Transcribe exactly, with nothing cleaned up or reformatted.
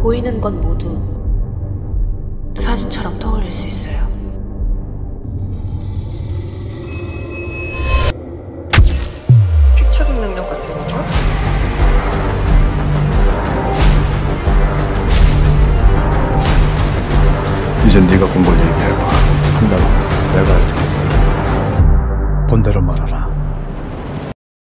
보이는 건 모두 사진처럼 떠올릴 수 있어요. 픽처링 능력 같은 건가? 이젠 네가 본 걸 얘기해봐. 한다고 내가 할 테니 본대로 말하라.